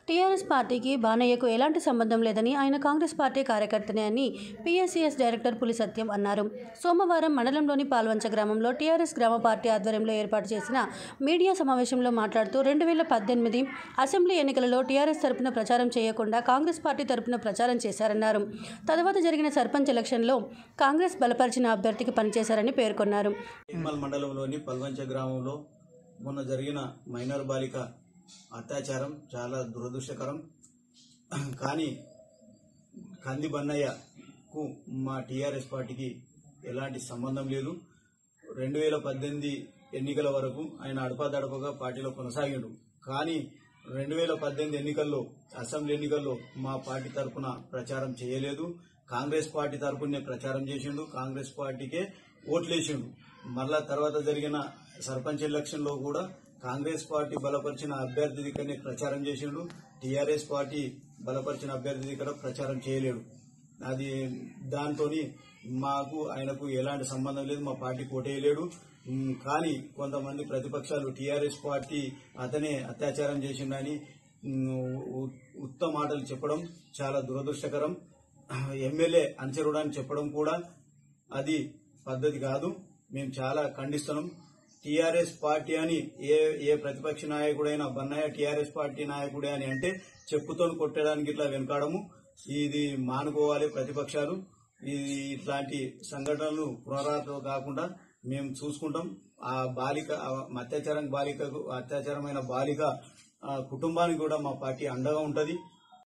TRS పార్టీకి బానయ్యకు ఎలాంటి సంబంధం లేదని, ఆయన కాంగ్రెస్ పార్టీ కార్యకర్తనే అని పీఎస్సీఎస్ డైరెక్టర్ పులి సత్యం అన్నారు. సోమవారం మండలంలోని పాల్వంచ గ్రామంలో టీఆర్ఎస్ గ్రామ పార్టీ ఆధ్వర్యంలో ఏర్పాటు చేసిన మీడియా సమావేశంలో మాట్లాడుతూ 2018 అసెంబ్లీ ఎన్నికలలో టీఆర్ఎస్ తరపున ప్రచారం చేయకుండా కాంగ్రెస్ పార్టీ తరపున ప్రచారం చేశారన్నారు. తరువాత జరిగిన సర్పంచ్ ఎలక్షన్లో కాంగ్రెస్ బలపరిచిన అభ్యర్థికి పనిచేశారని పేర్కొన్నారు. మండలంలోని పాల్వంచ గ్రామంలో మొన్న జరిగిన మైనర్ బాలిక అత్యాచారం చాలా దురదృష్టకరం. కానీ కంది బన్నయ్యకు మా టీఆర్ఎస్ పార్టీకి ఎలాంటి సంబంధం లేదు. 2018 ఎన్నికల వరకు ఆయన అడపాదడపగా పార్టీలో కొనసాగిండు. కానీ 2018 ఎన్నికల్లో అసెంబ్లీ ఎన్నికల్లో మా పార్టీ తరఫున ప్రచారం చేయలేదు. కాంగ్రెస్ పార్టీ తరఫునే ప్రచారం చేసిండు. కాంగ్రెస్ పార్టీకే ఓట్లేసిండు. మళ్ళా తర్వాత జరిగిన సర్పంచ్ ఎలక్షన్ లో కూడా కాంగ్రెస్ పార్టీ బలపరిచిన అభ్యర్థి దగ్గరనే ప్రచారం చేసిండు. టీఆర్ఎస్ పార్టీ బలపరిచిన అభ్యర్థి దగ్గర ప్రచారం చేయలేడు. అది దాంతో మాకు ఆయనకు ఎలాంటి సంబంధం లేదు. మా పార్టీ కోటేయలేడు. కానీ కొంతమంది ప్రతిపక్షాలు టీఆర్ఎస్ పార్టీ అతనే అత్యాచారం చేసిండని ఉత్తమ మాటలు చెప్పడం చాలా దురదృష్టకరం. ఎమ్మెల్యే అనుచరుడని చెప్పడం కూడా అది పద్ధతి కాదు. మేము చాలా ఖండిస్తున్నాం. టీఆర్ఎస్ పార్టీ అని ఏ ప్రతిపక్ష నాయకుడైనా బన్నయ్య టీఆర్ఎస్ పార్టీ నాయకుడే అని అంటే చెప్పుతో కొట్టడానికి ఇట్లా వెనకాడము. ఇది మానుకోవాలి ప్రతిపక్షాలు. ఇది ఇట్లాంటి సంఘటనలు పునరావృతం కాకుండా మేము చూసుకుంటాం. ఆ బాలిక అత్యాచారమైన బాలిక కుటుంబానికి కూడా మా పార్టీ అండగా ఉంటది.